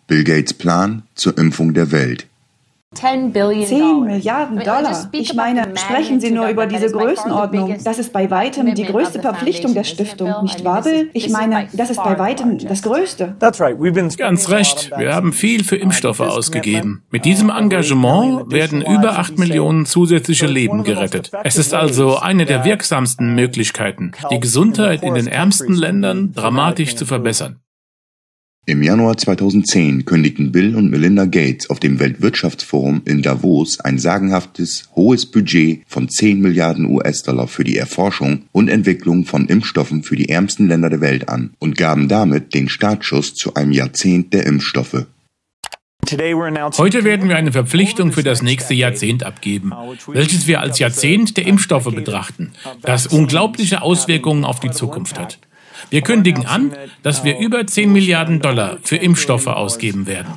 Bill Gates Plan zur Impfung der Welt. 10 Milliarden Dollar. Ich meine, sprechen Sie nur über diese Größenordnung. Das ist bei weitem die größte Verpflichtung der Stiftung, nicht wahr, Bill? Ich meine, das ist bei weitem das Größte. Ganz recht. Wir haben viel für Impfstoffe ausgegeben. Mit diesem Engagement werden über 8 Millionen zusätzliche Leben gerettet. Es ist also eine der wirksamsten Möglichkeiten, die Gesundheit in den ärmsten Ländern dramatisch zu verbessern. Im Januar 2010 kündigten Bill und Melinda Gates auf dem Weltwirtschaftsforum in Davos ein sagenhaftes, hohes Budget von 10 Milliarden US-Dollar für die Erforschung und Entwicklung von Impfstoffen für die ärmsten Länder der Welt an und gaben damit den Startschuss zu einem Jahrzehnt der Impfstoffe. Heute werden wir eine Verpflichtung für das nächste Jahrzehnt abgeben, welches wir als Jahrzehnt der Impfstoffe betrachten, das unglaubliche Auswirkungen auf die Zukunft hat. Wir kündigen an, dass wir über 10 Milliarden Dollar für Impfstoffe ausgeben werden.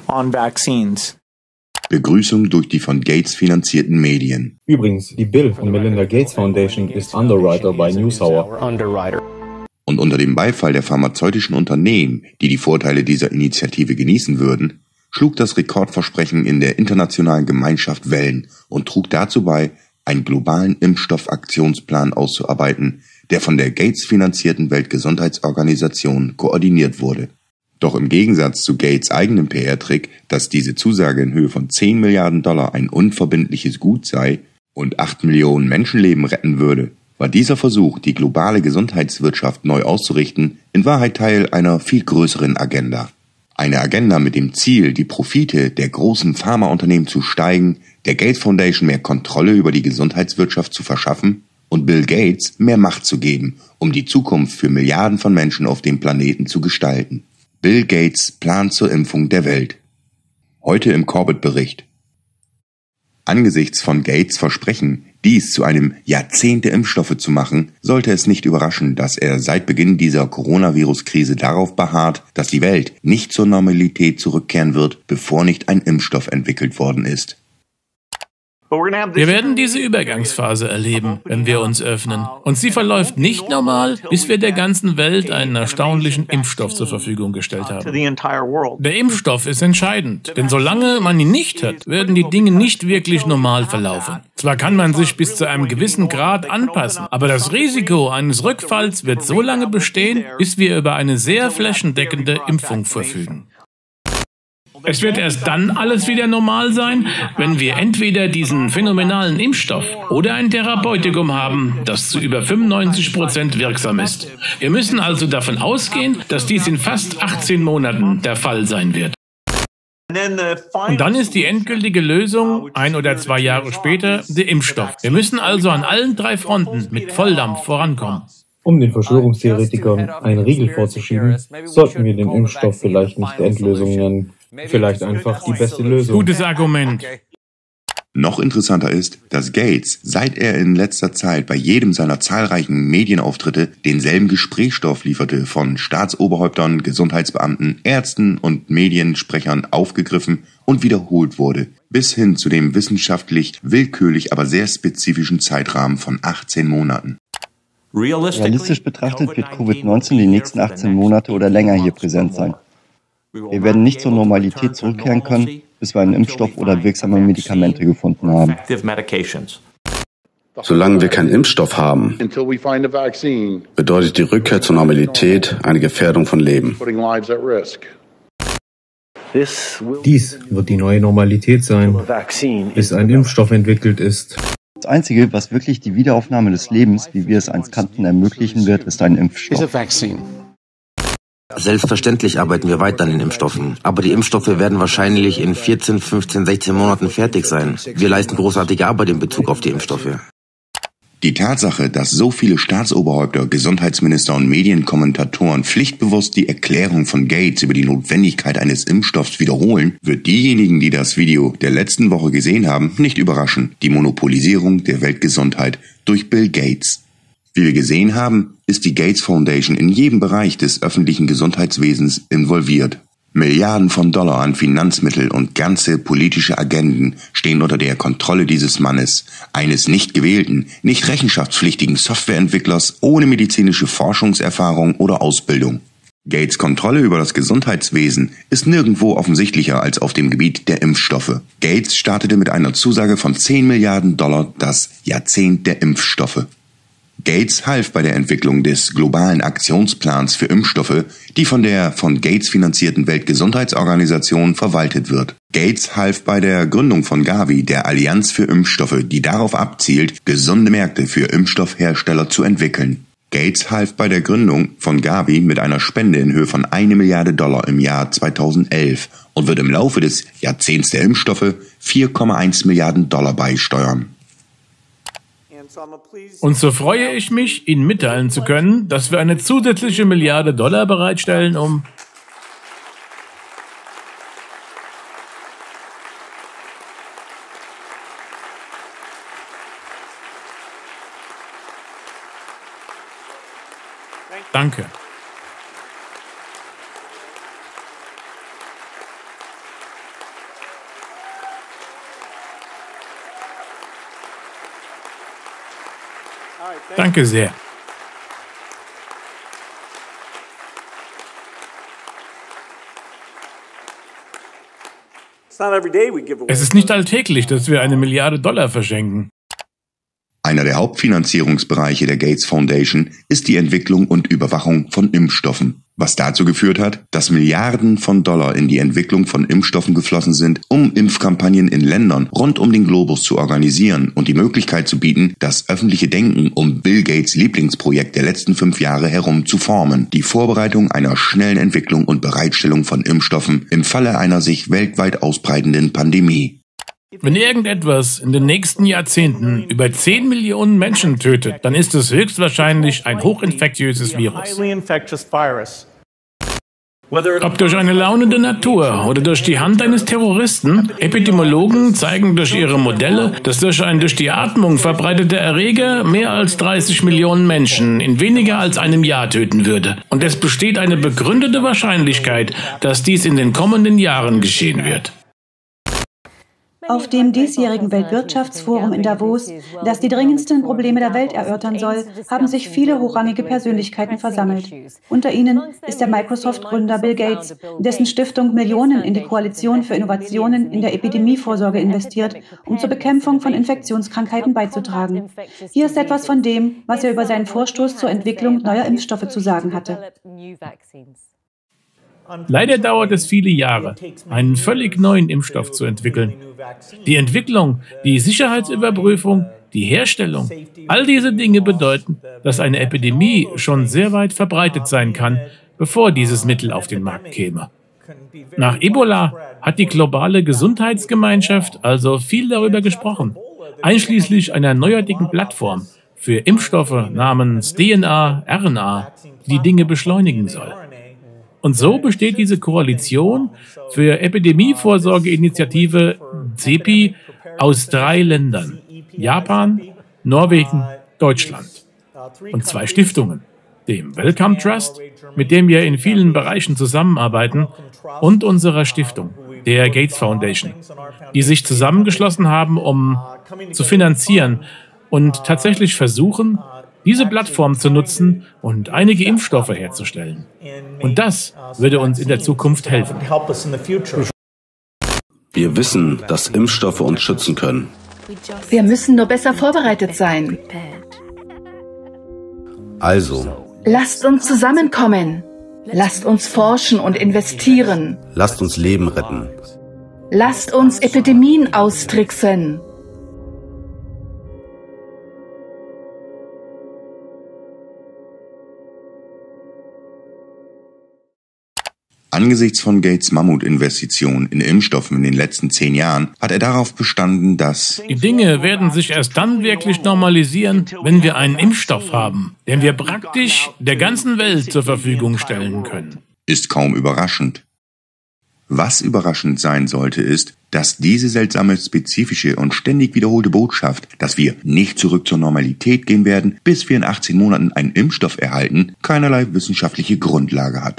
Begrüßung durch die von Gates finanzierten Medien. Übrigens, die Bill und Melinda Gates Foundation ist Underwriter bei NewsHour. Und unter dem Beifall der pharmazeutischen Unternehmen, die die Vorteile dieser Initiative genießen würden, schlug das Rekordversprechen in der internationalen Gemeinschaft Wellen und trug dazu bei, einen globalen Impfstoffaktionsplan auszuarbeiten, der von der Gates finanzierten Weltgesundheitsorganisation koordiniert wurde. Doch im Gegensatz zu Gates' eigenem PR-Trick, dass diese Zusage in Höhe von 10 Milliarden Dollar ein unverbindliches Gut sei und 8 Millionen Menschenleben retten würde, war dieser Versuch, die globale Gesundheitswirtschaft neu auszurichten, in Wahrheit Teil einer viel größeren Agenda. Eine Agenda mit dem Ziel, die Profite der großen Pharmaunternehmen zu steigen, der Gates Foundation mehr Kontrolle über die Gesundheitswirtschaft zu verschaffen und Bill Gates mehr Macht zu geben, um die Zukunft für Milliarden von Menschen auf dem Planeten zu gestalten. Bill Gates Plan zur Impfung der Welt. Heute im Corbett-Bericht. Angesichts von Gates' Versprechen, dies zu einem Jahrzehnt der Impfstoffe zu machen, sollte es nicht überraschen, dass er seit Beginn dieser Coronavirus-Krise darauf beharrt, dass die Welt nicht zur Normalität zurückkehren wird, bevor nicht ein Impfstoff entwickelt worden ist. Wir werden diese Übergangsphase erleben, wenn wir uns öffnen. Und sie verläuft nicht normal, bis wir der ganzen Welt einen erstaunlichen Impfstoff zur Verfügung gestellt haben. Der Impfstoff ist entscheidend, denn solange man ihn nicht hat, werden die Dinge nicht wirklich normal verlaufen. Zwar kann man sich bis zu einem gewissen Grad anpassen, aber das Risiko eines Rückfalls wird so lange bestehen, bis wir über eine sehr flächendeckende Impfung verfügen. Es wird erst dann alles wieder normal sein, wenn wir entweder diesen phänomenalen Impfstoff oder ein Therapeutikum haben, das zu über 95% wirksam ist. Wir müssen also davon ausgehen, dass dies in fast 18 Monaten der Fall sein wird. Und dann ist die endgültige Lösung, 1 oder 2 Jahre später, der Impfstoff. Wir müssen also an allen 3 Fronten mit Volldampf vorankommen. Um den Verschwörungstheoretikern einen Riegel vorzuschieben, sollten wir den Impfstoff vielleicht nicht Endlösung nennen, vielleicht einfach die beste Lösung. Gutes Argument. Noch interessanter ist, dass Gates, seit er in letzter Zeit bei jedem seiner zahlreichen Medienauftritte denselben Gesprächsstoff lieferte, von Staatsoberhäuptern, Gesundheitsbeamten, Ärzten und Mediensprechern aufgegriffen und wiederholt wurde, bis hin zu dem wissenschaftlich willkürlich, aber sehr spezifischen Zeitrahmen von 18 Monaten. Realistisch betrachtet wird Covid-19 die nächsten 18 Monate oder länger hier präsent sein. Wir werden nicht zur Normalität zurückkehren können, bis wir einen Impfstoff oder wirksame Medikamente gefunden haben. Solange wir keinen Impfstoff haben, bedeutet die Rückkehr zur Normalität eine Gefährdung von Leben. Dies wird die neue Normalität sein, bis ein Impfstoff entwickelt ist. Das Einzige, was wirklich die Wiederaufnahme des Lebens, wie wir es einst kannten, ermöglichen wird, ist ein Impfstoff. Selbstverständlich arbeiten wir weiter an den Impfstoffen. Aber die Impfstoffe werden wahrscheinlich in 14, 15, 16 Monaten fertig sein. Wir leisten großartige Arbeit in Bezug auf die Impfstoffe. Die Tatsache, dass so viele Staatsoberhäupter, Gesundheitsminister und Medienkommentatoren pflichtbewusst die Erklärung von Gates über die Notwendigkeit eines Impfstoffs wiederholen, wird diejenigen, die das Video der letzten Woche gesehen haben, nicht überraschen. Die Monopolisierung der Weltgesundheit durch Bill Gates. Wie wir gesehen haben, ist die Gates Foundation in jedem Bereich des öffentlichen Gesundheitswesens involviert. Milliarden von Dollar an Finanzmittel und ganze politische Agenden stehen unter der Kontrolle dieses Mannes, eines nicht gewählten, nicht rechenschaftspflichtigen Softwareentwicklers ohne medizinische Forschungserfahrung oder Ausbildung. Gates' Kontrolle über das Gesundheitswesen ist nirgendwo offensichtlicher als auf dem Gebiet der Impfstoffe. Gates startete mit einer Zusage von $10 Milliarden das Jahrzehnt der Impfstoffe. Gates half bei der Entwicklung des globalen Aktionsplans für Impfstoffe, die von der von Gates finanzierten Weltgesundheitsorganisation verwaltet wird. Gates half bei der Gründung von Gavi, der Allianz für Impfstoffe, die darauf abzielt, gesunde Märkte für Impfstoffhersteller zu entwickeln. Gates half bei der Gründung von Gavi mit einer Spende in Höhe von $1 Milliarde im Jahr 2011 und wird im Laufe des Jahrzehnts der Impfstoffe $4,1 Milliarden beisteuern. Und so freue ich mich, Ihnen mitteilen zu können, dass wir eine zusätzliche $1 Milliarde bereitstellen, um Danke. Danke sehr. Es ist nicht alltäglich, dass wir $1 Milliarde verschenken. Einer der Hauptfinanzierungsbereiche der Gates Foundation ist die Entwicklung und Überwachung von Impfstoffen, was dazu geführt hat, dass Milliarden von Dollar in die Entwicklung von Impfstoffen geflossen sind, um Impfkampagnen in Ländern rund um den Globus zu organisieren und die Möglichkeit zu bieten, das öffentliche Denken um Bill Gates' Lieblingsprojekt der letzten 5 Jahre herum zu formen, die Vorbereitung einer schnellen Entwicklung und Bereitstellung von Impfstoffen im Falle einer sich weltweit ausbreitenden Pandemie. Wenn irgendetwas in den nächsten Jahrzehnten über 10 Millionen Menschen tötet, dann ist es höchstwahrscheinlich ein hochinfektiöses Virus. Ob durch eine launende Natur oder durch die Hand eines Terroristen, Epidemiologen zeigen durch ihre Modelle, dass durch ein durch die Atmung verbreiteter Erreger mehr als 30 Millionen Menschen in weniger als einem Jahr töten würde. Und es besteht eine begründete Wahrscheinlichkeit, dass dies in den kommenden Jahren geschehen wird. Auf dem diesjährigen Weltwirtschaftsforum in Davos, das die dringendsten Probleme der Welt erörtern soll, haben sich viele hochrangige Persönlichkeiten versammelt. Unter ihnen ist der Microsoft-Gründer Bill Gates, dessen Stiftung Millionen in die Koalition für Innovationen in der Epidemievorsorge investiert, um zur Bekämpfung von Infektionskrankheiten beizutragen. Hier ist etwas von dem, was er über seinen Vorstoß zur Entwicklung neuer Impfstoffe zu sagen hatte. Leider dauert es viele Jahre, einen völlig neuen Impfstoff zu entwickeln. Die Entwicklung, die Sicherheitsüberprüfung, die Herstellung, all diese Dinge bedeuten, dass eine Epidemie schon sehr weit verbreitet sein kann, bevor dieses Mittel auf den Markt käme. Nach Ebola hat die globale Gesundheitsgemeinschaft also viel darüber gesprochen, einschließlich einer neuartigen Plattform für Impfstoffe namens DNA, RNA, die die Dinge beschleunigen soll. Und so besteht diese Koalition für Epidemievorsorgeinitiative CEPI aus 3 Ländern: Japan, Norwegen, Deutschland. Und 2 Stiftungen: dem Wellcome Trust, mit dem wir in vielen Bereichen zusammenarbeiten, und unserer Stiftung, der Gates Foundation, die sich zusammengeschlossen haben, um zu finanzieren und tatsächlich versuchen, diese Plattform zu nutzen und einige Impfstoffe herzustellen. Und das würde uns in der Zukunft helfen. Wir wissen, dass Impfstoffe uns schützen können. Wir müssen nur besser vorbereitet sein. Also, lasst uns zusammenkommen. Lasst uns forschen und investieren. Lasst uns Leben retten. Lasst uns Epidemien austricksen. Angesichts von Gates' Mammutinvestitionen in Impfstoffen in den letzten 10 Jahren hat er darauf bestanden, dass die Dinge werden sich erst dann wirklich normalisieren, wenn wir einen Impfstoff haben, den wir praktisch der ganzen Welt zur Verfügung stellen können. Ist kaum überraschend. Was überraschend sein sollte, ist, dass diese seltsame, spezifische und ständig wiederholte Botschaft, dass wir nicht zurück zur Normalität gehen werden, bis wir in 18 Monaten einen Impfstoff erhalten, keinerlei wissenschaftliche Grundlage hat.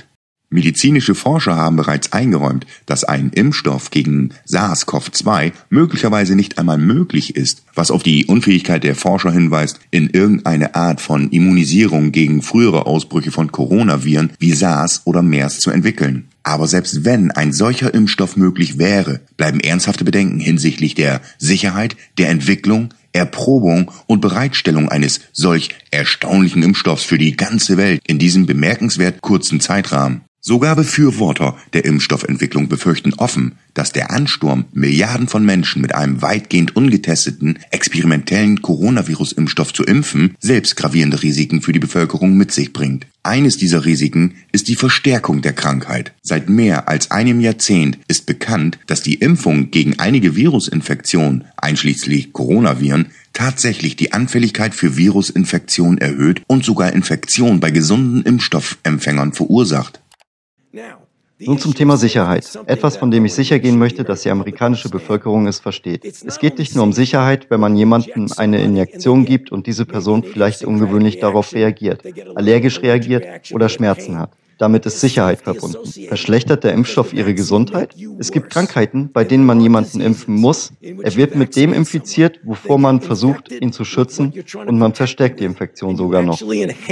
Medizinische Forscher haben bereits eingeräumt, dass ein Impfstoff gegen SARS-CoV-2 möglicherweise nicht einmal möglich ist, was auf die Unfähigkeit der Forscher hinweist, in irgendeine Art von Immunisierung gegen frühere Ausbrüche von Coronaviren wie SARS oder MERS zu entwickeln. Aber selbst wenn ein solcher Impfstoff möglich wäre, bleiben ernsthafte Bedenken hinsichtlich der Sicherheit, der Entwicklung, Erprobung und Bereitstellung eines solch erstaunlichen Impfstoffs für die ganze Welt in diesem bemerkenswert kurzen Zeitrahmen. Sogar Befürworter der Impfstoffentwicklung befürchten offen, dass der Ansturm, Milliarden von Menschen mit einem weitgehend ungetesteten, experimentellen Coronavirus-Impfstoff zu impfen, selbst gravierende Risiken für die Bevölkerung mit sich bringt. Eines dieser Risiken ist die Verstärkung der Krankheit. Seit mehr als einem Jahrzehnt ist bekannt, dass die Impfung gegen einige Virusinfektionen, einschließlich Coronaviren, tatsächlich die Anfälligkeit für Virusinfektionen erhöht und sogar Infektionen bei gesunden Impfstoffempfängern verursacht. Nun zum Thema Sicherheit. Etwas, von dem ich sicher gehen möchte, dass die amerikanische Bevölkerung es versteht. Es geht nicht nur um Sicherheit, wenn man jemandem eine Injektion gibt und diese Person vielleicht ungewöhnlich darauf reagiert, allergisch reagiert oder Schmerzen hat. Damit ist Sicherheit verbunden. Verschlechtert der Impfstoff ihre Gesundheit? Es gibt Krankheiten, bei denen man jemanden impfen muss. Er wird mit dem infiziert, wovor man versucht, ihn zu schützen, und man verstärkt die Infektion sogar noch.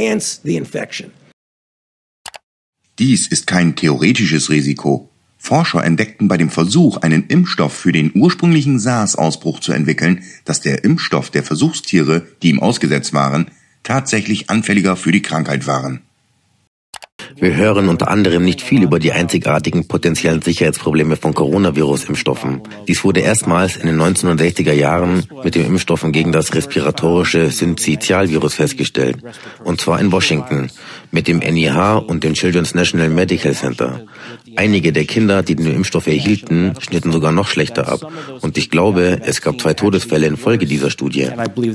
Dies ist kein theoretisches Risiko. Forscher entdeckten bei dem Versuch, einen Impfstoff für den ursprünglichen SARS-Ausbruch zu entwickeln, dass der Impfstoff der Versuchstiere, die ihm ausgesetzt waren, tatsächlich anfälliger für die Krankheit waren. Wir hören unter anderem nicht viel über die einzigartigen potenziellen Sicherheitsprobleme von Coronavirus-Impfstoffen. Dies wurde erstmals in den 1960er Jahren mit den Impfstoffen gegen das respiratorische Syncytialvirus festgestellt. Und zwar in Washington, mit dem NIH und dem Children's National Medical Center. Einige der Kinder, die den Impfstoff erhielten, schnitten sogar noch schlechter ab. Und ich glaube, es gab 2 Todesfälle in Folge dieser Studie.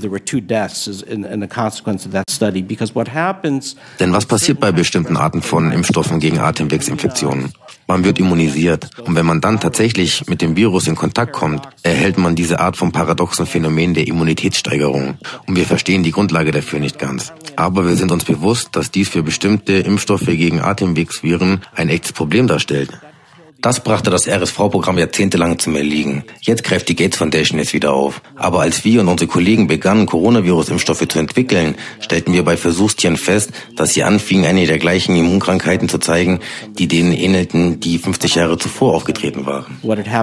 Denn was passiert bei bestimmten Arten von Impfstoffen gegen Atemwegsinfektionen? Man wird immunisiert. Und wenn man dann tatsächlich mit dem Virus in Kontakt kommt, erhält man diese Art von paradoxen Phänomen der Immunitätssteigerung. Und wir verstehen die Grundlage dafür nicht ganz. Aber wir sind uns bewusst, dass dies für bestimmte Impfstoffe gegen Atemwegsviren ein echtes Problem darstellt. Das brachte das RSV-Programm jahrzehntelang zum Erliegen. Jetzt greift die Gates Foundation es wieder auf. Aber als wir und unsere Kollegen begannen, Coronavirus-Impfstoffe zu entwickeln, stellten wir bei Versuchstieren fest, dass sie anfingen, eine der gleichen Immunkrankheiten zu zeigen, die denen ähnelten, die 50 Jahre zuvor aufgetreten waren.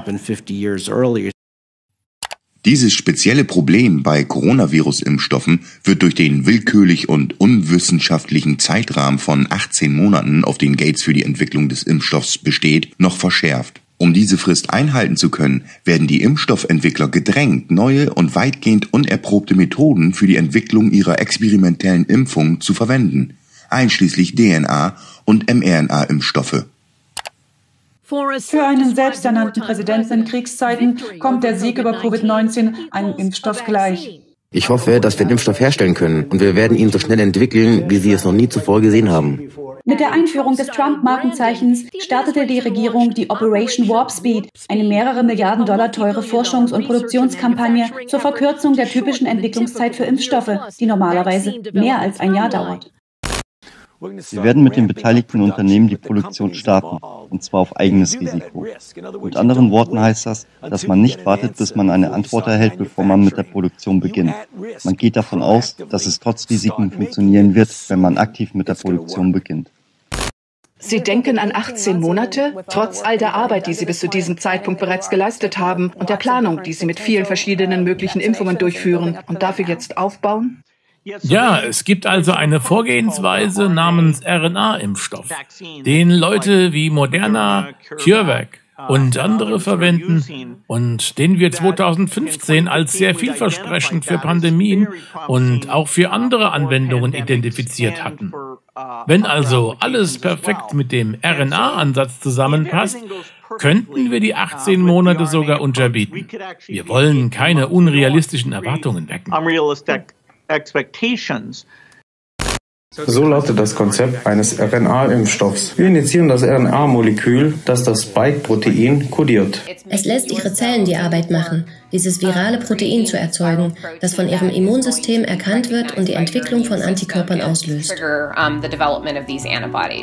Dieses spezielle Problem bei Coronavirus-Impfstoffen wird durch den willkürlich und unwissenschaftlichen Zeitrahmen von 18 Monaten, auf den Gates für die Entwicklung des Impfstoffs besteht, noch verschärft. Um diese Frist einhalten zu können, werden die Impfstoffentwickler gedrängt, neue und weitgehend unerprobte Methoden für die Entwicklung ihrer experimentellen Impfungen zu verwenden, einschließlich DNA- und mRNA-Impfstoffe. Für einen selbsternannten Präsidenten in Kriegszeiten kommt der Sieg über Covid-19 einem Impfstoff gleich. Ich hoffe, dass wir den Impfstoff herstellen können und wir werden ihn so schnell entwickeln, wie Sie es noch nie zuvor gesehen haben. Mit der Einführung des Trump-Markenzeichens startete die Regierung die Operation Warp Speed, eine mehrere Milliarden Dollar teure Forschungs- und Produktionskampagne zur Verkürzung der typischen Entwicklungszeit für Impfstoffe, die normalerweise mehr als ein Jahr dauert. Wir werden mit den beteiligten Unternehmen die Produktion starten, und zwar auf eigenes Risiko. Mit anderen Worten heißt das, dass man nicht wartet, bis man eine Antwort erhält, bevor man mit der Produktion beginnt. Man geht davon aus, dass es trotz Risiken funktionieren wird, wenn man aktiv mit der Produktion beginnt. Sie denken an 18 Monate, trotz all der Arbeit, die Sie bis zu diesem Zeitpunkt bereits geleistet haben und der Planung, die Sie mit vielen verschiedenen möglichen Impfungen durchführen und dafür jetzt aufbauen? Ja, es gibt also eine Vorgehensweise namens RNA-Impfstoff, den Leute wie Moderna, CureVac und andere verwenden und den wir 2015 als sehr vielversprechend für Pandemien und auch für andere Anwendungen identifiziert hatten. Wenn also alles perfekt mit dem RNA-Ansatz zusammenpasst, könnten wir die 18 Monate sogar unterbieten. Wir wollen keine unrealistischen Erwartungen wecken. So lautet das Konzept eines RNA-Impfstoffs. Wir injizieren das RNA-Molekül, das das Spike-Protein kodiert. Es lässt ihre Zellen die Arbeit machen, dieses virale Protein zu erzeugen, das von ihrem Immunsystem erkannt wird und die Entwicklung von Antikörpern auslöst.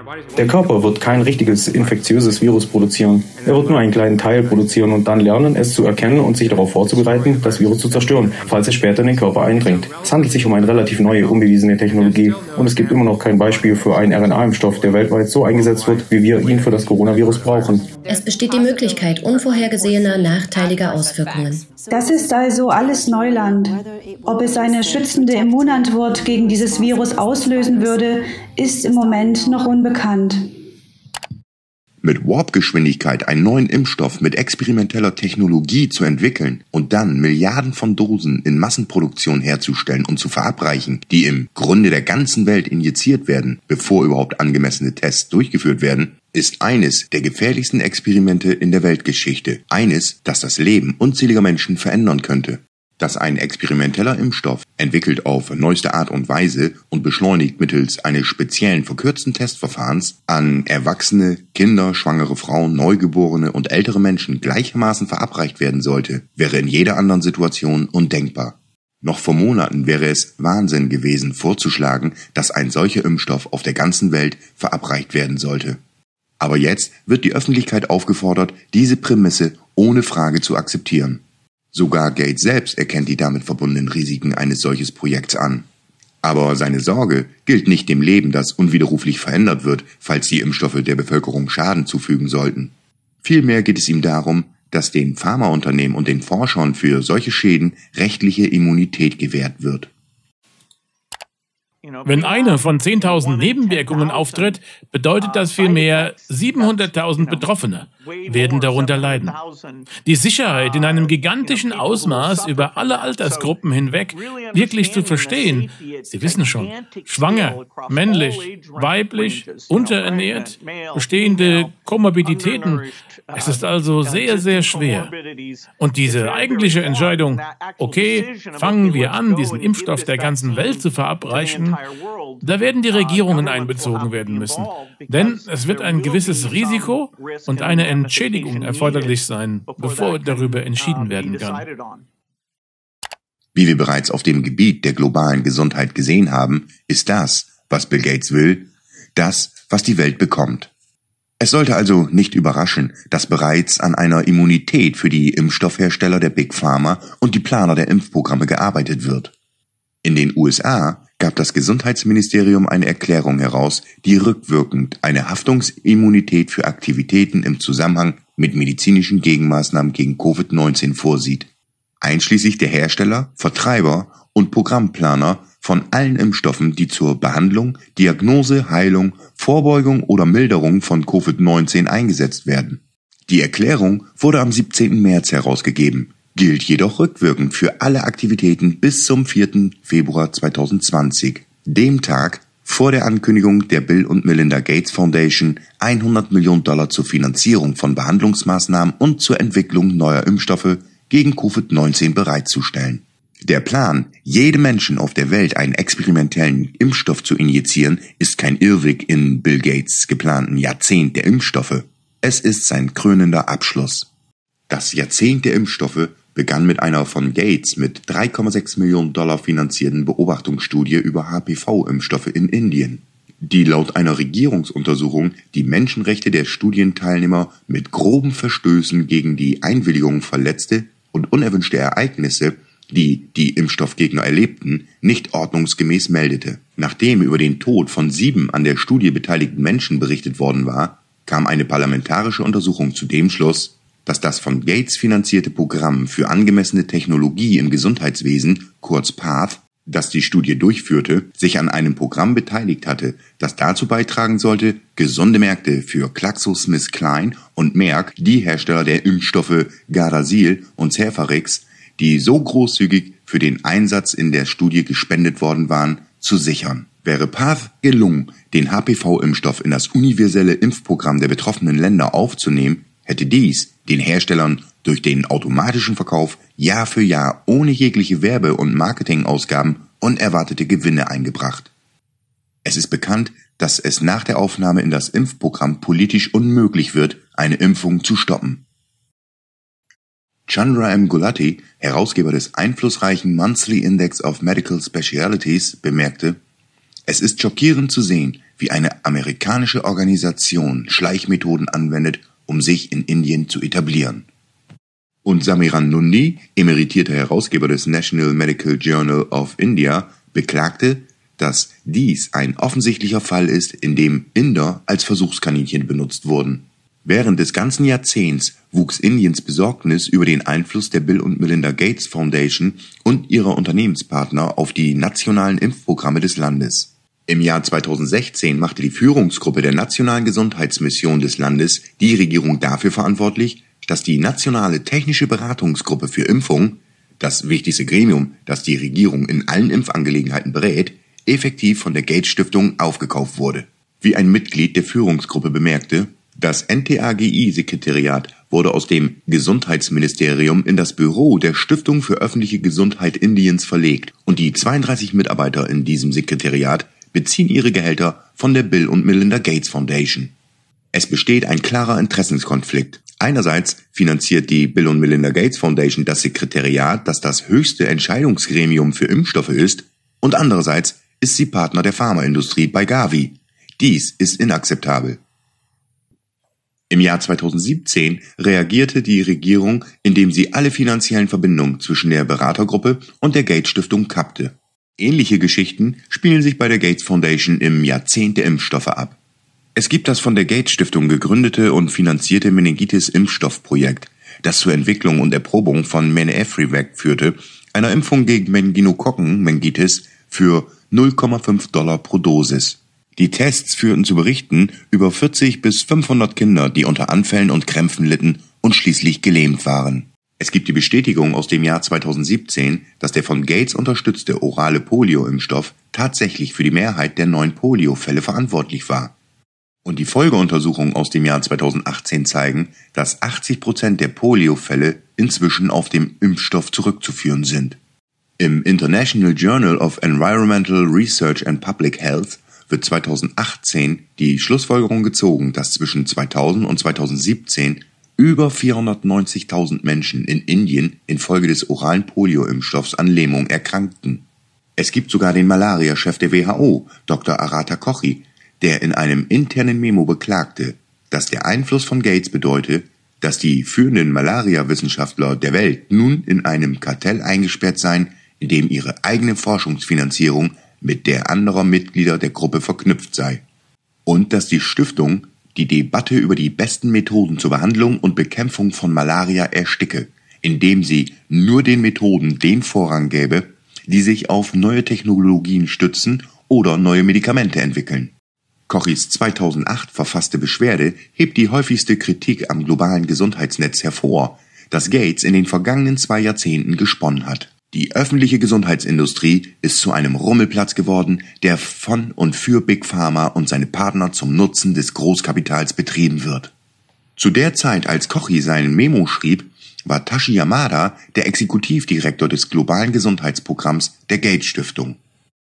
Der Körper wird kein richtiges infektiöses Virus produzieren. Er wird nur einen kleinen Teil produzieren und dann lernen, es zu erkennen und sich darauf vorzubereiten, das Virus zu zerstören, falls es später in den Körper eindringt. Es handelt sich um eine relativ neue, unbewiesene Technologie und es gibt immer noch kein Beispiel für einen RNA-Impfstoff, der weltweit so eingesetzt wird, wie wir ihn für das Coronavirus brauchen. Es besteht die Möglichkeit unvorhergesehener, nachteiliger Auswirkungen. Das ist also alles Neuland. Ob es eine schützende Immunantwort gegen dieses Virus auslösen würde, ist im Moment noch unbekannt. Mit Warp-Geschwindigkeit einen neuen Impfstoff mit experimenteller Technologie zu entwickeln und dann Milliarden von Dosen in Massenproduktion herzustellen und zu verabreichen, die im Grunde der ganzen Welt injiziert werden, bevor überhaupt angemessene Tests durchgeführt werden, ist eines der gefährlichsten Experimente in der Weltgeschichte. Eines, das das Leben unzähliger Menschen verändern könnte. Dass ein experimenteller Impfstoff, entwickelt auf neueste Art und Weise und beschleunigt mittels eines speziellen verkürzten Testverfahrens, an Erwachsene, Kinder, schwangere Frauen, Neugeborene und ältere Menschen gleichermaßen verabreicht werden sollte, wäre in jeder anderen Situation undenkbar. Noch vor Monaten wäre es Wahnsinn gewesen, vorzuschlagen, dass ein solcher Impfstoff auf der ganzen Welt verabreicht werden sollte. Aber jetzt wird die Öffentlichkeit aufgefordert, diese Prämisse ohne Frage zu akzeptieren. Sogar Gates selbst erkennt die damit verbundenen Risiken eines solches Projekts an. Aber seine Sorge gilt nicht dem Leben, das unwiderruflich verändert wird, falls die Impfstoffe der Bevölkerung Schaden zufügen sollten. Vielmehr geht es ihm darum, dass den Pharmaunternehmen und den Forschern für solche Schäden rechtliche Immunität gewährt wird. Wenn eine von 10.000 Nebenwirkungen auftritt, bedeutet das vielmehr 700.000 Betroffene werden darunter leiden. Die Sicherheit in einem gigantischen Ausmaß über alle Altersgruppen hinweg wirklich zu verstehen, Sie wissen schon, schwanger, männlich, weiblich, unterernährt, bestehende Komorbiditäten, es ist also sehr, sehr schwer. Und diese eigentliche Entscheidung, okay, fangen wir an, diesen Impfstoff der ganzen Welt zu verabreichen, da werden die Regierungen einbezogen werden müssen. Denn es wird ein gewisses Risiko und eine Entschädigung erforderlich sein, bevor darüber entschieden werden kann. Wie wir bereits auf dem Gebiet der globalen Gesundheit gesehen haben, ist das, was Bill Gates will, das, was die Welt bekommt. Es sollte also nicht überraschen, dass bereits an einer Immunität für die Impfstoffhersteller der Big Pharma und die Planer der Impfprogramme gearbeitet wird. In den USA gab das Gesundheitsministerium eine Erklärung heraus, die rückwirkend eine Haftungsimmunität für Aktivitäten im Zusammenhang mit medizinischen Gegenmaßnahmen gegen Covid-19 vorsieht. Einschließlich der Hersteller, Vertreiber und Programmplaner von allen Impfstoffen, die zur Behandlung, Diagnose, Heilung, Vorbeugung oder Milderung von Covid-19 eingesetzt werden. Die Erklärung wurde am 17. März herausgegeben, gilt jedoch rückwirkend für alle Aktivitäten bis zum 4. Februar 2020, dem Tag vor der Ankündigung der Bill und Melinda Gates Foundation, $100 Millionen zur Finanzierung von Behandlungsmaßnahmen und zur Entwicklung neuer Impfstoffe gegen Covid-19 bereitzustellen. Der Plan, jedem Menschen auf der Welt einen experimentellen Impfstoff zu injizieren, ist kein Irrweg in Bill Gates' geplanten Jahrzehnt der Impfstoffe. Es ist sein krönender Abschluss. Das Jahrzehnt der Impfstoffe begann mit einer von Gates mit $3,6 Millionen finanzierten Beobachtungsstudie über HPV-Impfstoffe in Indien, die laut einer Regierungsuntersuchung die Menschenrechte der Studienteilnehmer mit groben Verstößen gegen die Einwilligung verletzte und unerwünschte Ereignisse, die die Impfstoffgegner erlebten, nicht ordnungsgemäß meldete. Nachdem über den Tod von 7 an der Studie beteiligten Menschen berichtet worden war, kam eine parlamentarische Untersuchung zu dem Schluss, dass das von Gates finanzierte Programm für angemessene Technologie im Gesundheitswesen, kurz PATH, das die Studie durchführte, sich an einem Programm beteiligt hatte, das dazu beitragen sollte, gesunde Märkte für GlaxoSmithKline und Merck, die Hersteller der Impfstoffe Gardasil und Cervarix, die so großzügig für den Einsatz in der Studie gespendet worden waren, zu sichern. Wäre PATH gelungen, den HPV-Impfstoff in das universelle Impfprogramm der betroffenen Länder aufzunehmen, hätte dies den Herstellern durch den automatischen Verkauf Jahr für Jahr ohne jegliche Werbe- und Marketingausgaben unerwartete Gewinne eingebracht. Es ist bekannt, dass es nach der Aufnahme in das Impfprogramm politisch unmöglich wird, eine Impfung zu stoppen. Chandra M. Gulati, Herausgeber des einflussreichen Monthly Index of Medical Specialties, bemerkte: Es ist schockierend zu sehen, wie eine amerikanische Organisation Schleichmethoden anwendet, um sich in Indien zu etablieren. Und Samiran Nundi, emeritierter Herausgeber des National Medical Journal of India, beklagte, dass dies ein offensichtlicher Fall ist, in dem Inder als Versuchskaninchen benutzt wurden. Während des ganzen Jahrzehnts wuchs Indiens Besorgnis über den Einfluss der Bill und Melinda Gates Foundation und ihrer Unternehmenspartner auf die nationalen Impfprogramme des Landes. Im Jahr 2016 machte die Führungsgruppe der Nationalen Gesundheitsmission des Landes die Regierung dafür verantwortlich, dass die Nationale Technische Beratungsgruppe für Impfung, das wichtigste Gremium, das die Regierung in allen Impfangelegenheiten berät, effektiv von der Gates Stiftung aufgekauft wurde. Wie ein Mitglied der Führungsgruppe bemerkte, das NTAGI-Sekretariat wurde aus dem Gesundheitsministerium in das Büro der Stiftung für öffentliche Gesundheit Indiens verlegt und die 32 Mitarbeiter in diesem Sekretariat beziehen ihre Gehälter von der Bill und Melinda Gates Foundation. Es besteht ein klarer Interessenskonflikt. Einerseits finanziert die Bill und Melinda Gates Foundation das Sekretariat, das das höchste Entscheidungsgremium für Impfstoffe ist, und andererseits ist sie Partner der Pharmaindustrie bei Gavi. Dies ist inakzeptabel. Im Jahr 2017 reagierte die Regierung, indem sie alle finanziellen Verbindungen zwischen der Beratergruppe und der Gates Stiftung kappte. Ähnliche Geschichten spielen sich bei der Gates Foundation im Jahrzehnt der Impfstoffe ab. Es gibt das von der Gates Stiftung gegründete und finanzierte Meningitis-Impfstoffprojekt, das zur Entwicklung und Erprobung von Menefrivac führte, einer Impfung gegen Meningokokken-Meningitis für $0,5 pro Dosis. Die Tests führten zu Berichten über 40 bis 500 Kinder, die unter Anfällen und Krämpfen litten und schließlich gelähmt waren. Es gibt die Bestätigung aus dem Jahr 2017, dass der von Gates unterstützte orale Polio-Impfstoff tatsächlich für die Mehrheit der neuen Polio-Fälle verantwortlich war. Und die Folgeuntersuchungen aus dem Jahr 2018 zeigen, dass 80% der Polio-Fälle inzwischen auf den Impfstoff zurückzuführen sind. Im International Journal of Environmental Research and Public Health wird 2018 die Schlussfolgerung gezogen, dass zwischen 2000 und 2017 über 490.000 Menschen in Indien infolge des oralen Polio-Impfstoffs an Lähmung erkrankten. Es gibt sogar den Malaria-Chef der WHO, Dr. Arata Kochi, der in einem internen Memo beklagte, dass der Einfluss von Gates bedeute, dass die führenden Malaria-Wissenschaftler der Welt nun in einem Kartell eingesperrt seien, in dem ihre eigene Forschungsfinanzierung mit der anderer Mitglieder der Gruppe verknüpft sei. Und dass die Stiftung die Debatte über die besten Methoden zur Behandlung und Bekämpfung von Malaria ersticke, indem sie nur den Methoden den Vorrang gäbe, die sich auf neue Technologien stützen oder neue Medikamente entwickeln. Kochis 2008 verfasste Beschwerde hebt die häufigste Kritik am globalen Gesundheitsnetz hervor, das Gates in den vergangenen 2 Jahrzehnten gesponnen hat. Die öffentliche Gesundheitsindustrie ist zu einem Rummelplatz geworden, der von und für Big Pharma und seine Partner zum Nutzen des Großkapitals betrieben wird. Zu der Zeit, als Kochi seinen Memo schrieb, war Tashi Yamada der Exekutivdirektor des globalen Gesundheitsprogramms der Gates Stiftung.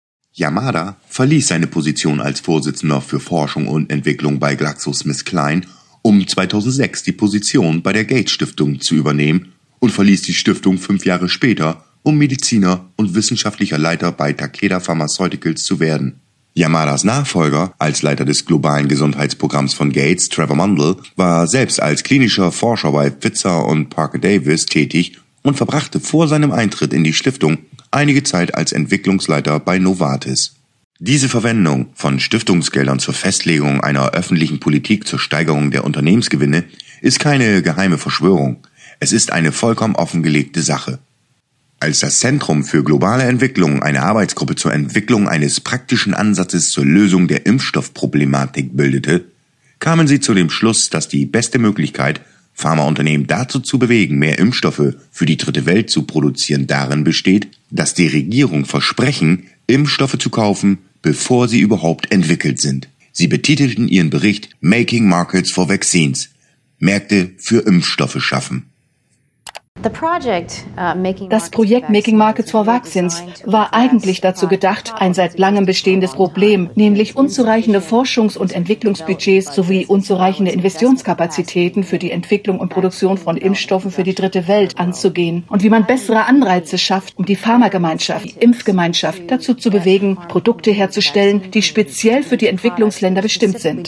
Yamada verließ seine Position als Vorsitzender für Forschung und Entwicklung bei GlaxoSmithKline, um 2006 die Position bei der Gates Stiftung zu übernehmen und verließ die Stiftung 5 Jahre später, um Mediziner und wissenschaftlicher Leiter bei Takeda Pharmaceuticals zu werden. Yamadas Nachfolger als Leiter des globalen Gesundheitsprogramms von Gates, Trevor Mundell, war selbst als klinischer Forscher bei Pfizer und Parker Davis tätig und verbrachte vor seinem Eintritt in die Stiftung einige Zeit als Entwicklungsleiter bei Novartis. Diese Verwendung von Stiftungsgeldern zur Festlegung einer öffentlichen Politik zur Steigerung der Unternehmensgewinne ist keine geheime Verschwörung. Es ist eine vollkommen offengelegte Sache. Als das Zentrum für globale Entwicklung eine Arbeitsgruppe zur Entwicklung eines praktischen Ansatzes zur Lösung der Impfstoffproblematik bildete, kamen sie zu dem Schluss, dass die beste Möglichkeit, Pharmaunternehmen dazu zu bewegen, mehr Impfstoffe für die dritte Welt zu produzieren, darin besteht, dass die Regierung versprechen, Impfstoffe zu kaufen, bevor sie überhaupt entwickelt sind. Sie betitelten ihren Bericht Making Markets for Vaccines – Märkte für Impfstoffe schaffen. Das Projekt Making Markets for Vaccines war eigentlich dazu gedacht, ein seit langem bestehendes Problem, nämlich unzureichende Forschungs- und Entwicklungsbudgets sowie unzureichende Investitionskapazitäten für die Entwicklung und Produktion von Impfstoffen für die dritte Welt anzugehen und wie man bessere Anreize schafft, um die Pharmagemeinschaft, die Impfgemeinschaft dazu zu bewegen, Produkte herzustellen, die speziell für die Entwicklungsländer bestimmt sind.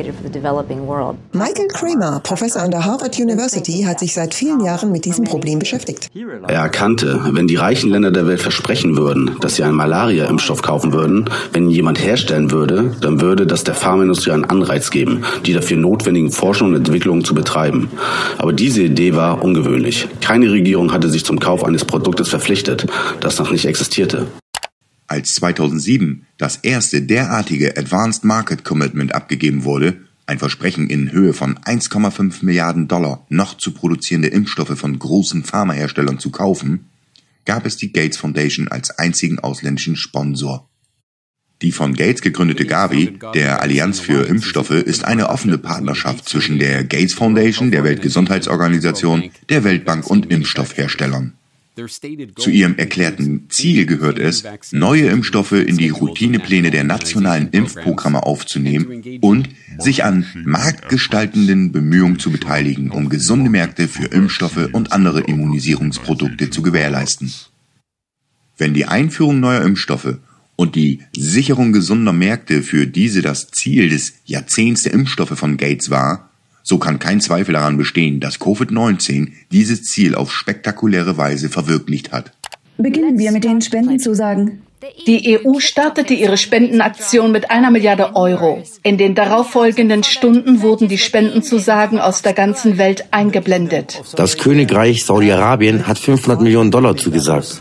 Michael Kramer, Professor an der Harvard University, hat sich seit vielen Jahren mit diesem Problem beschäftigt. Er erkannte, wenn die reichen Länder der Welt versprechen würden, dass sie einen Malaria-Impfstoff kaufen würden, wenn ihn jemand herstellen würde, dann würde das der Pharmaindustrie einen Anreiz geben, die dafür notwendigen Forschung und Entwicklungen zu betreiben. Aber diese Idee war ungewöhnlich. Keine Regierung hatte sich zum Kauf eines Produktes verpflichtet, das noch nicht existierte. Als 2007 das erste derartige Advanced Market Commitment abgegeben wurde, ein Versprechen in Höhe von 1,5 Milliarden $, noch zu produzierende Impfstoffe von großen Pharmaherstellern zu kaufen, gab es die Gates Foundation als einzigen ausländischen Sponsor. Die von Gates gegründete Gavi, der Allianz für Impfstoffe, ist eine offene Partnerschaft zwischen der Gates Foundation, der Weltgesundheitsorganisation, der Weltbank und Impfstoffherstellern. Zu ihrem erklärten Ziel gehört es, neue Impfstoffe in die Routinepläne der nationalen Impfprogramme aufzunehmen und sich an marktgestaltenden Bemühungen zu beteiligen, um gesunde Märkte für Impfstoffe und andere Immunisierungsprodukte zu gewährleisten. Wenn die Einführung neuer Impfstoffe und die Sicherung gesunder Märkte für diese das Ziel des Jahrzehnts der Impfstoffe von Gates war, so kann kein Zweifel daran bestehen, dass Covid-19 dieses Ziel auf spektakuläre Weise verwirklicht hat. Beginnen wir mit den Spendenzusagen. Die EU startete ihre Spendenaktion mit 1 Milliarde €. In den darauffolgenden Stunden wurden die Spendenzusagen aus der ganzen Welt eingeblendet. Das Königreich Saudi-Arabien hat $500 Millionen zugesagt.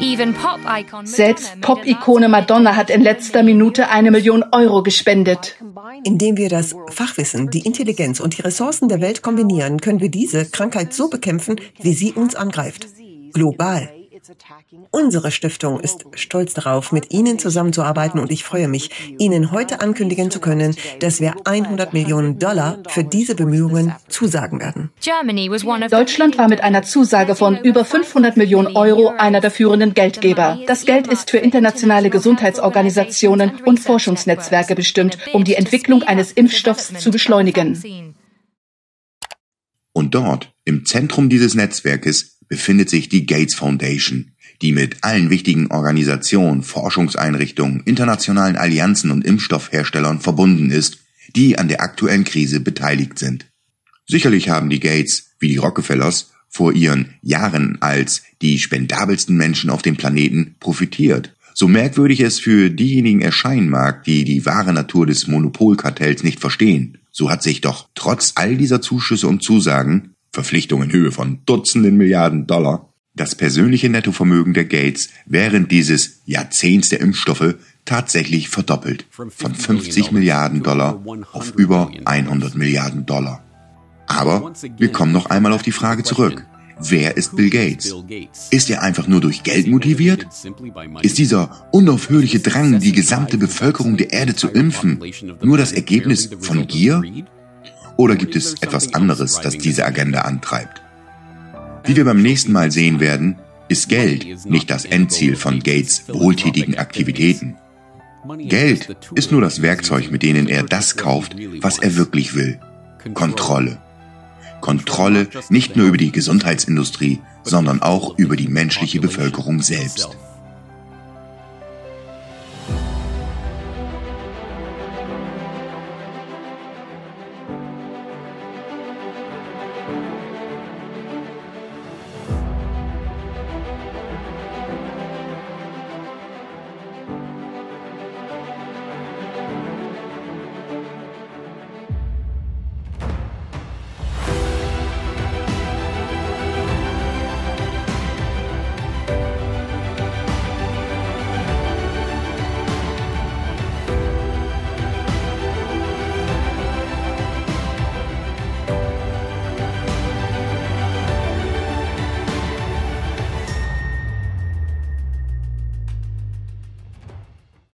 Selbst Pop-Ikone Madonna hat in letzter Minute 1 Million € gespendet. Indem wir das Fachwissen, die Intelligenz und die Ressourcen der Welt kombinieren, können wir diese Krankheit so bekämpfen, wie sie uns angreift. Global. Unsere Stiftung ist stolz darauf, mit Ihnen zusammenzuarbeiten und ich freue mich, Ihnen heute ankündigen zu können, dass wir $100 Millionen für diese Bemühungen zusagen werden. Deutschland war mit einer Zusage von über 500 Millionen € einer der führenden Geldgeber. Das Geld ist für internationale Gesundheitsorganisationen und Forschungsnetzwerke bestimmt, um die Entwicklung eines Impfstoffs zu beschleunigen. Und dort, im Zentrum dieses Netzwerkes, befindet sich die Gates Foundation, die mit allen wichtigen Organisationen, Forschungseinrichtungen, internationalen Allianzen und Impfstoffherstellern verbunden ist, die an der aktuellen Krise beteiligt sind. Sicherlich haben die Gates, wie die Rockefellers, vor ihren Jahren als die spendabelsten Menschen auf dem Planeten profitiert. So merkwürdig es für diejenigen erscheinen mag, die die wahre Natur des Monopolkartells nicht verstehen, so hat sich doch trotz all dieser Zuschüsse und Zusagen, Verpflichtungen in Höhe von Dutzenden Milliarden $, das persönliche Nettovermögen der Gates während dieses Jahrzehnts der Impfstoffe tatsächlich verdoppelt, von 50 Milliarden $ auf über 100 Milliarden $. Aber wir kommen noch einmal auf die Frage zurück. Wer ist Bill Gates? Ist er einfach nur durch Geld motiviert? Ist dieser unaufhörliche Drang, die gesamte Bevölkerung der Erde zu impfen, nur das Ergebnis von Gier? Oder gibt es etwas anderes, das diese Agenda antreibt? Wie wir beim nächsten Mal sehen werden, ist Geld nicht das Endziel von Gates' wohltätigen Aktivitäten. Geld ist nur das Werkzeug, mit dem er das kauft, was er wirklich will. Kontrolle. Kontrolle nicht nur über die Gesundheitsindustrie, sondern auch über die menschliche Bevölkerung selbst.